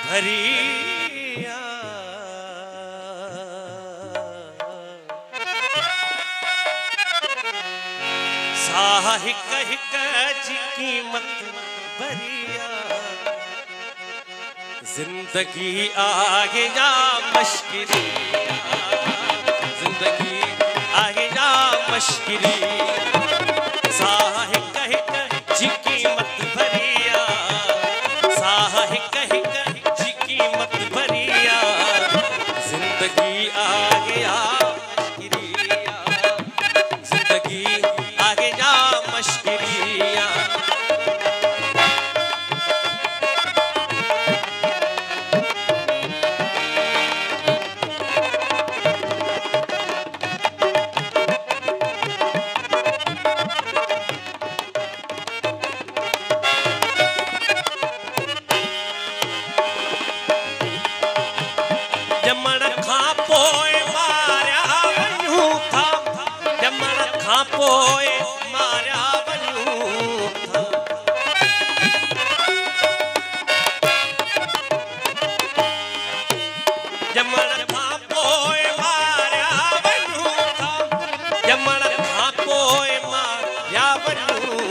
भरिया साह हिक हिक जी कीमत भरिया जिंदगी आहे या मशकरी जिंदगी आहे या मशकरी साह हिक हिक जी कीमत भरिया साह हिक हिक जी कीमत भरिया जिंदगी आहे या मशकरी जिंदगी आहे या मशकरी पोए मारिया वञूं था जमण खां पोइ मारिया वञूं था जमण खां पोइ मारिया वञूं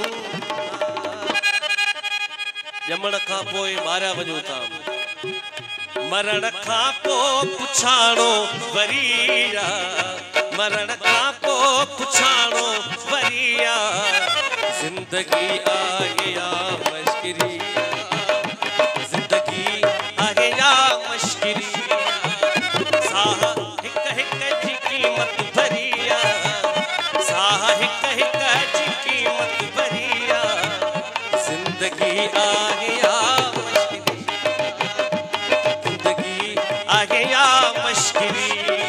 जमण खां पोइ मारिया वञूं था मरण खां पोइ पुछाणो वरीया मरण खां पोइ पुछाणो वरिया जिंदगी आहे या मशकरी जिंदगी आहे या मशकरी साह हिक हिक जी कीमत भरिया साह हिक हिक जी कीमत भरिया जिंदगी आहे या मशकरी जिंदगी आहे या मशकरी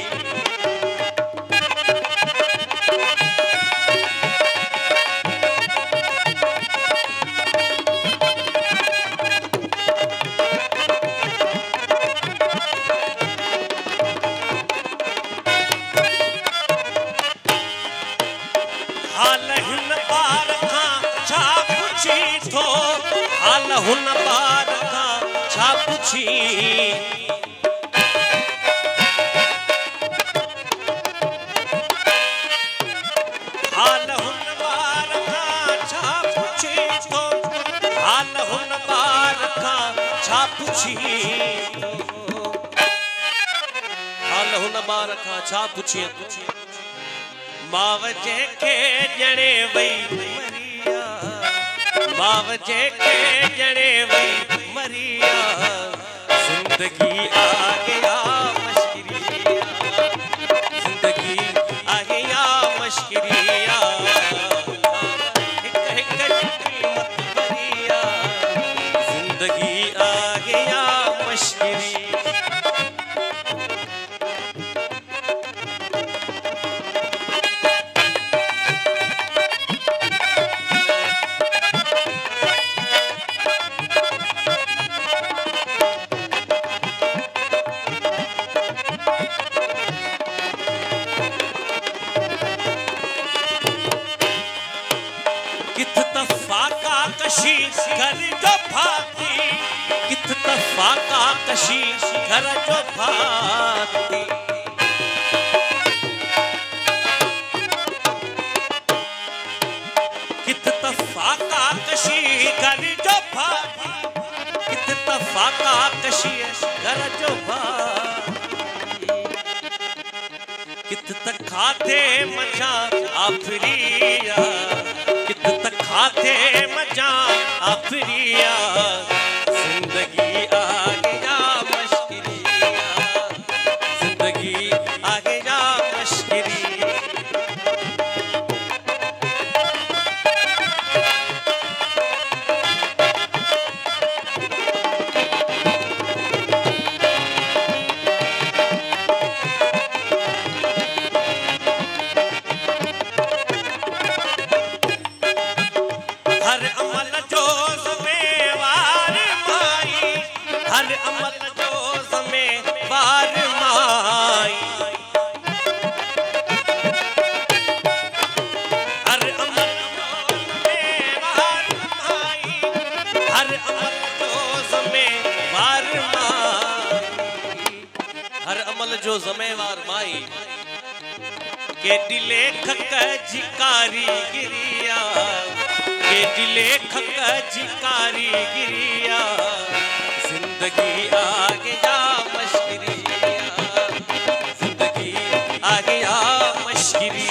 हाल हुन बार खां छा पुछी हाल हुन बार खां छा पुछी थो हाल हुन बार खां छा पुछी हाल हुन बार खां छा पुछी माव जंहिंखे ॼणे वई माव जंहिंखे ॼणे वई मरिया जिंदगी आहे या मशकरी जिंदगी आहे या मशकरी हिक हिक जी कीमत भरिया जिंदगी आहे या मशकरी घर जो भाती कित तफाका कशी घर जो भाती कित तफाका कशी घर जो भाती कित तफाका कशी घर जो भाती कित तक खाते मजा आफरिया कित तक खाते मजा आफरिया जिंदगी आहे या मशकरी जिंदगी आहे या मशकरी हर अमल जो ज़िम्मेवार माई हर अमल जो ज़िम्मेवार माई हर अमल जो ज़िम्मेवार माई हर अमल जो ज़िम्मेवार माई जो ज़मेवार माई केडी लेख जी कारीगिरिया केडी लेख जी कारीगिरिया जिंदगी आगे जा मशकरिया जिंदगी आगे जा मशकरी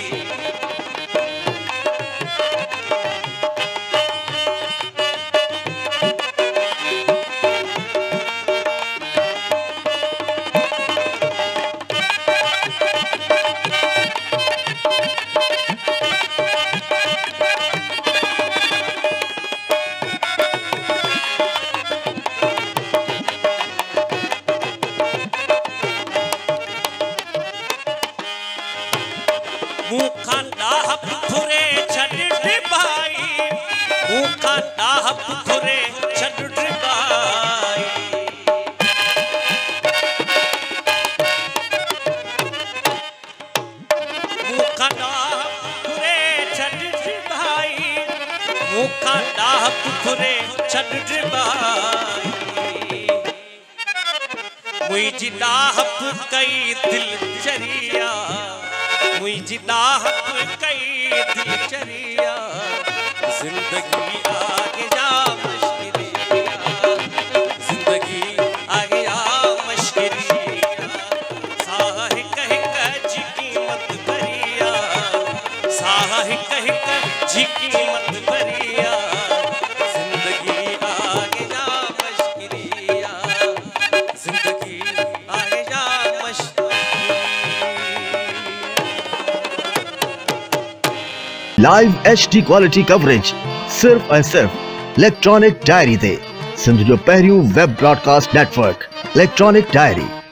मुझी दाहप कई दिल चरिया मुझी दाहप कई दिल चरिया जिंदगी आगे जा मशकरिया जिंदगी आगे जा मशकरिया साह कह जी कीमत भरिया साह कह जी कीमत भरिया जिंदगी आगे जा मशकरिया जिंदगी आगे जा लाइव HD क्वालिटी कवरेज सिर्फ ऐं सिर्फ इलेक्ट्रॉनिक डायरी ते सिंध जो पहिरियों web broadcast network electronic diary.